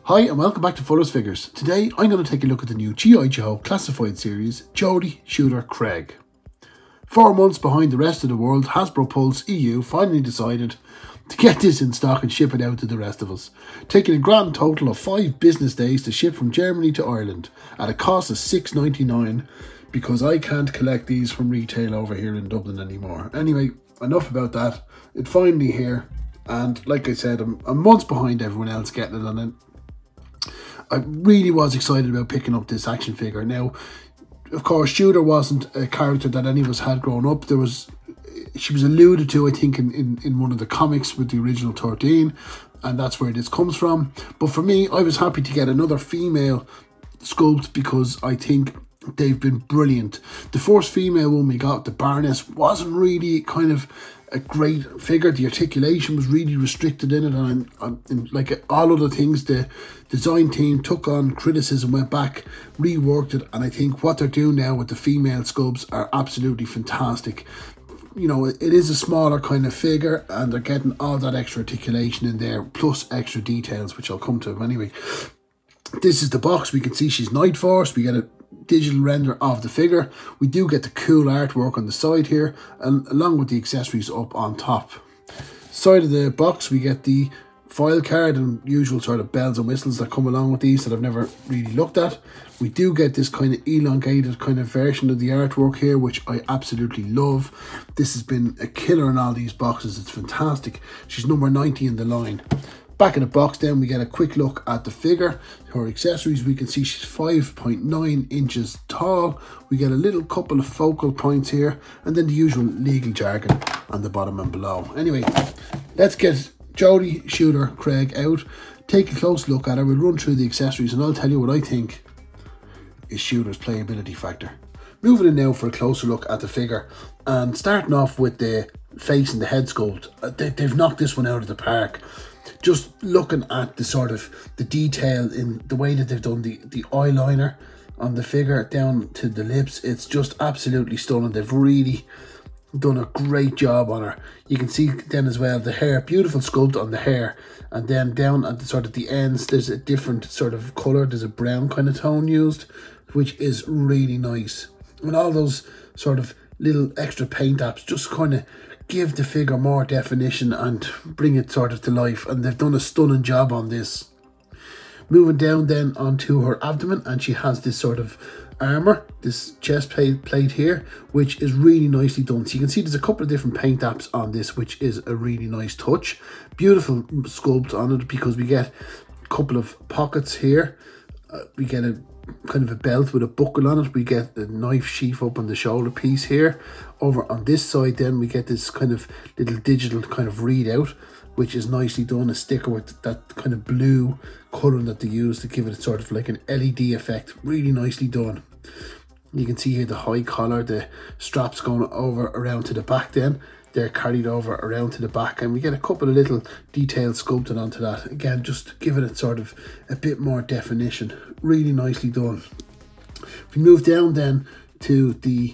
Hi and welcome back to Fuller's Figures. Today I'm going to take a look at the new G.I. Joe classified series, Jodie Shooter Craig. 4 months behind the rest of the world, Hasbro Pulse EU finally decided to get this in stock and ship it out to the rest of us, taking a grand total of 5 business days to ship from Germany to Ireland at a cost of $6.99 because I can't collect these from retail over here in Dublin anymore. Anyway, enough about that. It's finally here, and like I said, I'm months behind everyone else getting it on it. I really was excited about picking up this action figure. Now, of course, Shooter wasn't a character that any of us had grown up. She was alluded to, I think, in one of the comics with the original 13, and that's where this comes from. But for me, I was happy to get another female sculpt because I think they've been brilliant. The first female one we got, the Baroness, wasn't really kind of a great figure. The articulation was really restricted in it, and like all other things, the design team took on criticism, went back, reworked it, and I think what they're doing now with the female sculpts are absolutely fantastic. You know, it is a smaller kind of figure, and they're getting all that extra articulation in there, plus extra details, which I'll come to anyway. This is the box. We can see she's Night Force. We get a digital render of the figure. We do get the cool artwork on the side here, and along with the accessories up on top. Side of the box, we get the file card and usual sort of bells and whistles that come along with these that I've never really looked at. We do get this kind of elongated kind of version of the artwork here, which I absolutely love. This has been a killer in all these boxes. It's fantastic. She's number 90 in the line. Back in the box then, we get a quick look at the figure. Her accessories, we can see she's 5.9 inches tall. We get a little couple of focal points here, and then the usual legal jargon on the bottom and below. Anyway, let's get Jodie Shooter Craig out, take a close look at her. We'll run through the accessories, and I'll tell you what I think is Shooter's playability factor. Moving in now for a closer look at the figure, and starting off with the face and the head sculpt. They've knocked this one out of the park. Just looking at the sort of the detail in the way that they've done the eyeliner on the figure down to the lips, it's just absolutely stunning. They've really done a great job on her. You can see then as well the hair, beautiful sculpt on the hair, and then down at the sort of the ends there's a different sort of colour. There's a brown kind of tone used, which is really nice, and all those sort of little extra paint apps just kind of give the figure more definition and bring it sort of to life, and they've done a stunning job on this. Moving down then onto her abdomen, and she has this sort of armour, this chest plate here, which is really nicely done. So you can see there's a couple of different paint apps on this, which is a really nice touch. Beautiful sculpt on it because we get a couple of pockets here. We get a kind of a belt with a buckle on it. We get a knife sheath up on the shoulder piece here. Over on this side then we get this kind of little digital kind of readout, which is nicely done. A sticker with that kind of blue colour that they use to give it sort of like an LED effect. Really nicely done. You can see here the high collar, the straps going over around to the back then. They're carried over around to the back, and we get a couple of little details sculpted onto that. Again, just giving it sort of a bit more definition. Really nicely done. If we move down then to the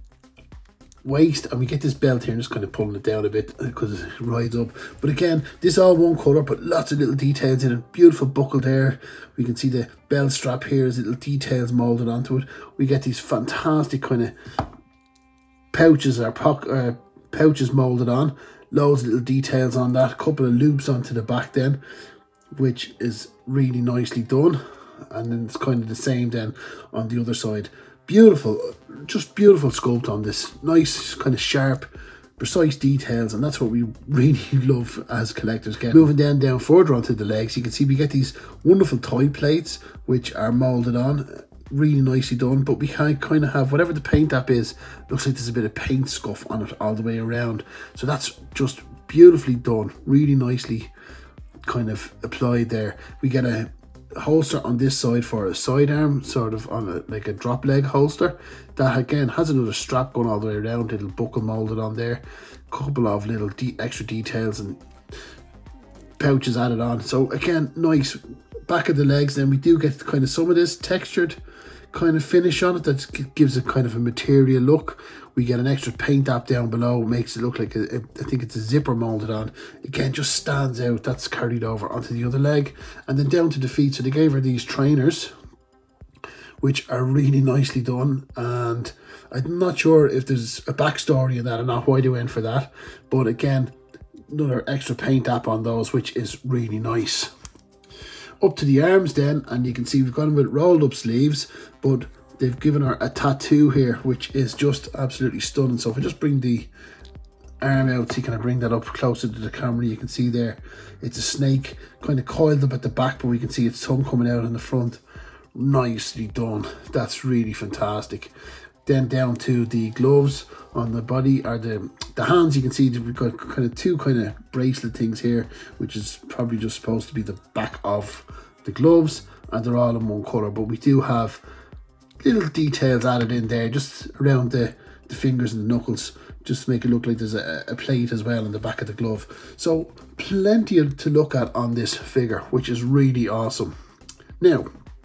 waist, and we get this belt here, and just kind of pulling it down a bit because it rides up. But again, this all one colour, but lots of little details in it. Beautiful buckle there. We can see the belt strap here, there's little details moulded onto it. We get these fantastic kind of pouches or pouches moulded on, loads of little details on that, a couple of loops onto the back then, which is really nicely done. And then it's kind of the same then on the other side. Beautiful, just beautiful sculpt on this. Nice kind of sharp, precise details, and that's what we really love as collectors get. Moving down further onto the legs, you can see we get these wonderful tie plates which are moulded on. Really nicely done, but we can kind of have whatever the paint app is. Looks like there's a bit of paint scuff on it all the way around, so that's just beautifully done. Really nicely kind of applied there. We get a holster on this side for a sidearm, sort of on like a drop leg holster. That again has another strap going all the way around, little buckle molded on there, couple of little extra details and pouches added on. So again, nice. Back of the legs then we do get kind of some of this textured kind of finish on it that gives it kind of a material look. We get an extra paint dab down below, makes it look like I think it's a zipper molded on. Again, just stands out. That's carried over onto the other leg, and then down to the feet. So they gave her these trainers, which are really nicely done, and I'm not sure if there's a backstory in that or not, why they went for that. But again, another extra paint dab on those, which is really nice. Up to the arms then, and you can see we've got them with rolled up sleeves, but they've given her a tattoo here, which is just absolutely stunning. So if I just bring the arm out, so you can bring that up closer to the camera, you can see there, it's a snake kind of coiled up at the back, but we can see its tongue coming out in the front. Nicely done. That's really fantastic. Then down to the gloves on the body, or the hands, you can see that we've got kind of two kind of bracelet things here, which is probably just supposed to be the back of the gloves, and they're all in one colour, but we do have little details added in there just around the fingers and the knuckles, just to make it look like there's a plate as well in the back of the glove. So plenty to look at on this figure, which is really awesome. Now,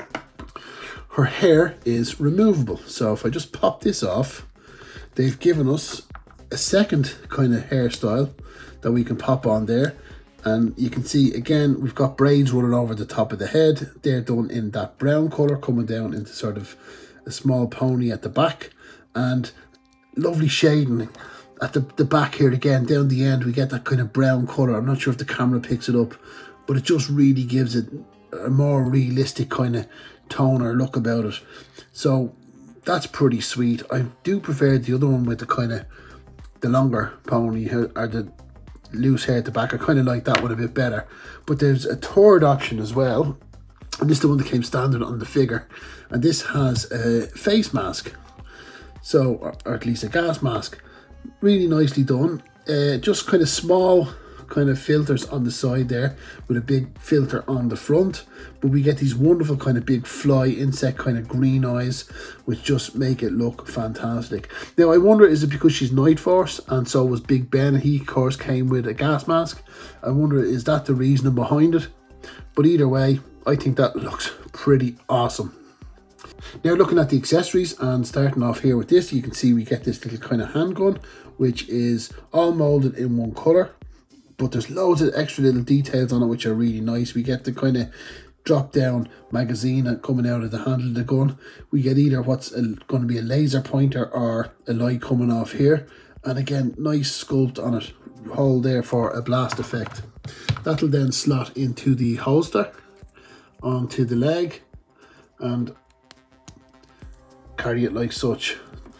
her hair is removable, so if I just pop this off, they've given us a second kind of hairstyle that we can pop on there, and you can see again we've got braids running over the top of the head. They're done in that brown colour, coming down into sort of a small pony at the back, and lovely shading at the back here. Again, down the end we get that kind of brown colour. I'm not sure if the camera picks it up, but it just really gives it a more realistic kind of tone or look about it. So that's pretty sweet. I do prefer the other one with the kind of the longer pony or the loose hair at the back. I kind of like that one a bit better. But there's a third option as well, and this is the one that came standard on the figure, and this has a face mask, so or at least a gas mask. Really nicely done. Just kind of small kind of filters on the side there with a big filter on the front, but we get these wonderful kind of big fly insect kind of green eyes, which just make it look fantastic. Now I wonder, is it because she's Night Force and so was Big Ben, he of course came with a gas mask? I wonder, is that the reasoning behind it? But either way, I think that looks pretty awesome. Now looking at the accessories, and starting off here with this, you can see we get this little kind of handgun, which is all molded in one colour, but there's loads of extra little details on it which are really nice. We get the kind of drop down magazine coming out of the handle of the gun. We get either what's going to be a laser pointer or a light coming off here, and again nice sculpt on it, hole there for a blast effect. That'll then slot into the holster onto the leg and carry it like such.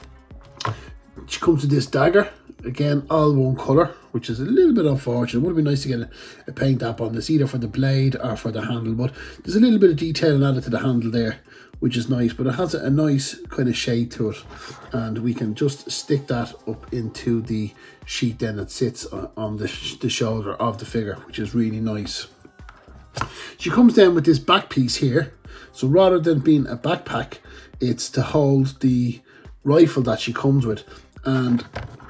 She comes with this dagger, again all one colour, which is a little bit unfortunate. It would be nice to get a paint dab on this, either for the blade or for the handle, but there's a little bit of detail added to the handle there, which is nice, but it has a nice kind of shade to it, and we can just stick that up into the sheet then that sits on the shoulder of the figure, which is really nice. She comes down with this back piece here, so rather than being a backpack, it's to hold the rifle that she comes with, and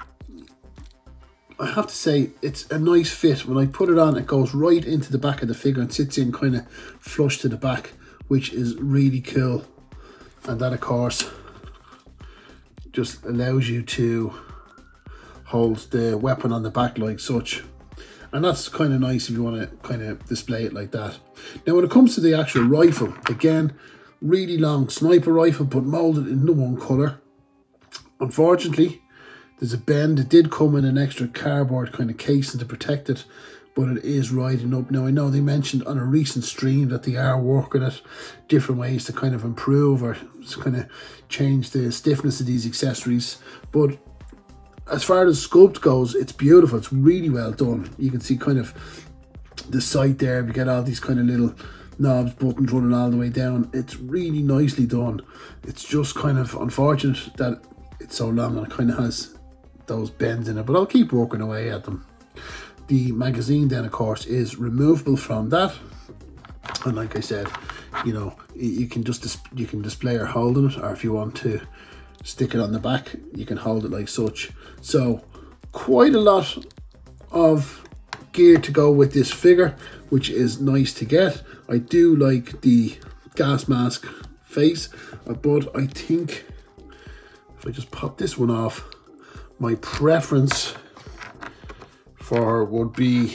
I have to say it's a nice fit. When I put it on, it goes right into the back of the figure and sits in kind of flush to the back, which is really cool. And that of course just allows you to hold the weapon on the back like such, and that's kind of nice if you want to kind of display it like that. Now when it comes to the actual rifle, again really long sniper rifle, but molded in the one colour. Unfortunately there's a bend. It did come in an extra cardboard kind of casing to protect it, but it is riding up. Now I know they mentioned on a recent stream that they are working at different ways to kind of improve or kind of change the stiffness of these accessories, but as far as sculpt goes, it's beautiful. It's really well done. You can see kind of the sight there. We get all these kind of little knobs, buttons running all the way down. It's really nicely done. It's just kind of unfortunate that it's so long and it kind of has those bends in it, but I'll keep working away at them. The magazine then of course is removable from that, and like I said, you know, you can display or holding it, or if you want to stick it on the back, you can hold it like such. So quite a lot of gear to go with this figure, which is nice to get. I do like the gas mask face, but I think if I just pop this one off, my preference for her would be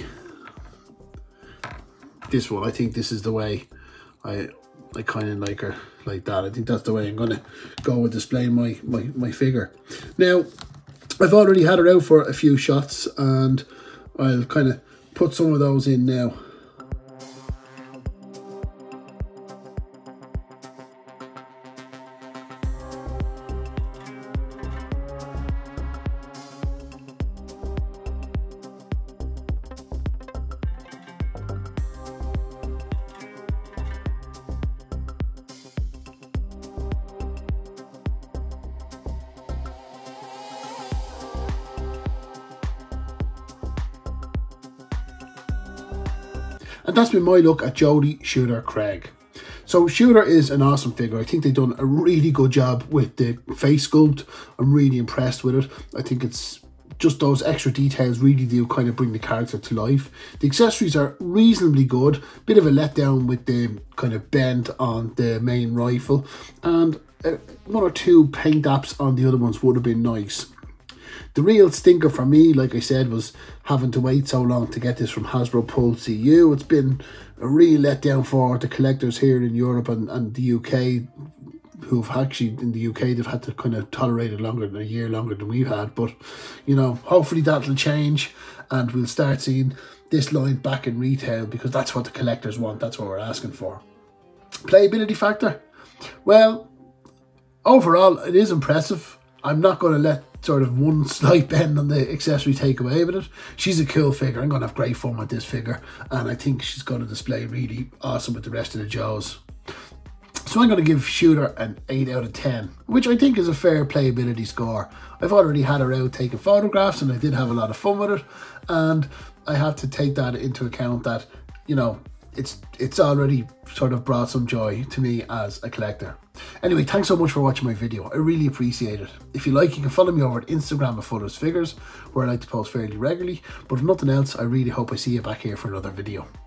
this one. I think this is the way I kind of like her, like that. I think that's the way I'm going to go with displaying my figure. Now, I've already had her out for a few shots, and I'll kind of put some of those in now. And that's been my look at Jodie Shooter Craig. So Shooter is an awesome figure. I think they've done a really good job with the face sculpt. I'm really impressed with it. I think it's just those extra details really do kind of bring the character to life. The accessories are reasonably good. Bit of a letdown with the kind of bend on the main rifle. And one or two paint apps on the other ones would have been nice. The real stinker for me, like I said, was having to wait so long to get this from Hasbro Pulse EU. It's been a real letdown for the collectors here in Europe and the UK, who've actually, in the UK, they've had to kind of tolerate it longer than a year longer than we've had. But, you know, hopefully that'll change and we'll start seeing this line back in retail, because that's what the collectors want. That's what we're asking for. Playability factor? Well, overall, it is impressive. I'm not going to let sort of one slight bend on the accessory take away with it. She's a cool figure. I'm going to have great fun with this figure, and I think she's going to display really awesome with the rest of the Joes. So I'm going to give Shooter an 8 out of 10, which I think is a fair playability score. I've already had her out taking photographs, and I did have a lot of fun with it, and I have to take that into account that, you know, it's already sort of brought some joy to me as a collector. Anyway, thanks so much for watching my video. I really appreciate it. If you like, you can follow me over at Instagram at Fullers Figures, where I like to post fairly regularly. But if nothing else, I really hope I see you back here for another video.